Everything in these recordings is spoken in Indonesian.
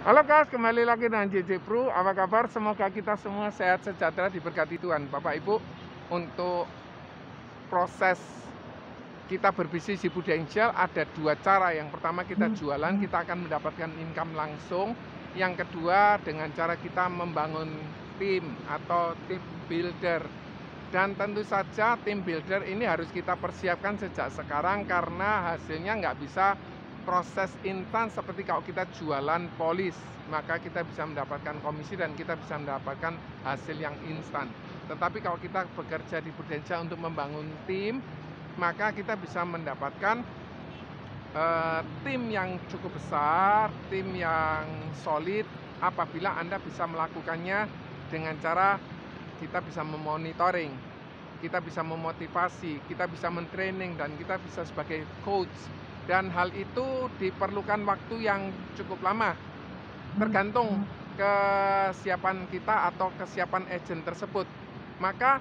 Halo guys, kembali lagi dengan JJ Pro. Apa kabar? Semoga kita semua sehat sejahtera diberkati Tuhan. Bapak Ibu, untuk proses kita berbisnis di Prudential ada dua cara. Yang pertama kita jualan, kita akan mendapatkan income langsung. Yang kedua dengan cara kita membangun tim atau tim builder. Dan tentu saja tim builder ini harus kita persiapkan sejak sekarang karena hasilnya nggak bisa proses instan seperti kalau kita jualan polis, maka kita bisa mendapatkan komisi dan kita bisa mendapatkan hasil yang instan. Tetapi kalau kita bekerja di Prudential untuk membangun tim, maka kita bisa mendapatkan tim yang cukup besar, tim yang solid apabila Anda bisa melakukannya dengan cara kita bisa memonitoring, kita bisa memotivasi, kita bisa mentraining, dan kita bisa sebagai coach. Dan hal itu diperlukan waktu yang cukup lama, tergantung kesiapan kita atau kesiapan agent tersebut. Maka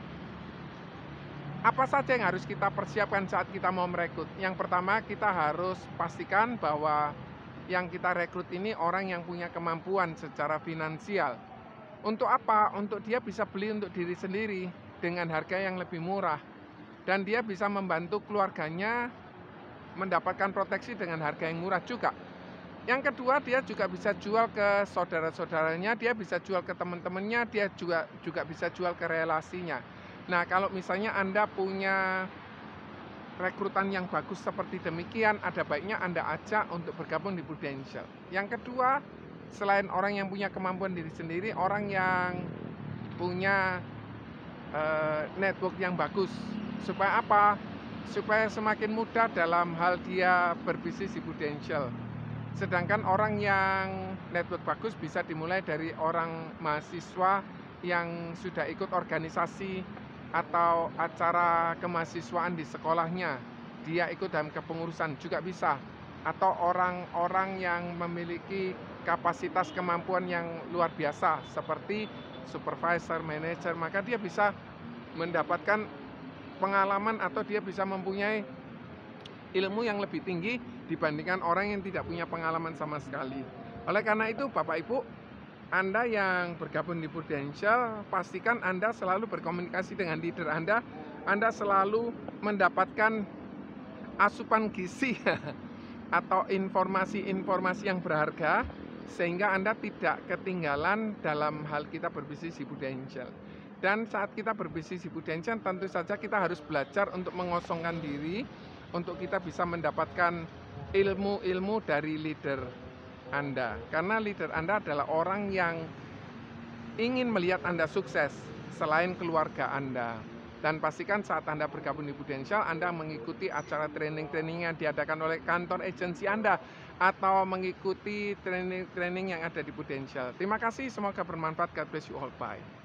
apa saja yang harus kita persiapkan saat kita mau merekrut? Yang pertama, kita harus pastikan bahwa yang kita rekrut ini orang yang punya kemampuan secara finansial. Untuk apa? Untuk dia bisa beli untuk diri sendiri dengan harga yang lebih murah, dan dia bisa membantu keluarganya mendapatkan proteksi dengan harga yang murah juga. Yang kedua, dia juga bisa jual ke saudara-saudaranya, dia bisa jual ke teman-temannya, dia juga bisa jual ke relasinya. Nah, kalau misalnya Anda punya rekrutan yang bagus seperti demikian, ada baiknya Anda ajak untuk bergabung di Prudential. Yang kedua, selain orang yang punya kemampuan diri sendiri, orang yang punya network yang bagus. Supaya apa? Supaya semakin mudah dalam hal dia berbisnis di Prudential. Sedangkan orang yang network bagus bisa dimulai dari orang mahasiswa yang sudah ikut organisasi atau acara kemahasiswaan di sekolahnya, dia ikut dalam kepengurusan juga bisa. Atau orang-orang yang memiliki kapasitas kemampuan yang luar biasa seperti supervisor, manager, maka dia bisa mendapatkan pengalaman atau dia bisa mempunyai ilmu yang lebih tinggi dibandingkan orang yang tidak punya pengalaman sama sekali. Oleh karena itu, Bapak Ibu, Anda yang bergabung di Prudential, pastikan Anda selalu berkomunikasi dengan leader Anda selalu mendapatkan asupan gizi atau informasi-informasi yang berharga, sehingga Anda tidak ketinggalan dalam hal kita berbisnis di Prudential. Dan saat kita berbisnis di Prudential, tentu saja kita harus belajar untuk mengosongkan diri, untuk kita bisa mendapatkan ilmu-ilmu dari leader Anda. Karena leader Anda adalah orang yang ingin melihat Anda sukses selain keluarga Anda. Dan pastikan saat Anda bergabung di Prudential, Anda mengikuti acara training-training yang diadakan oleh kantor agensi Anda atau mengikuti training-training yang ada di Prudential. Terima kasih, semoga bermanfaat. God bless you all. Bye.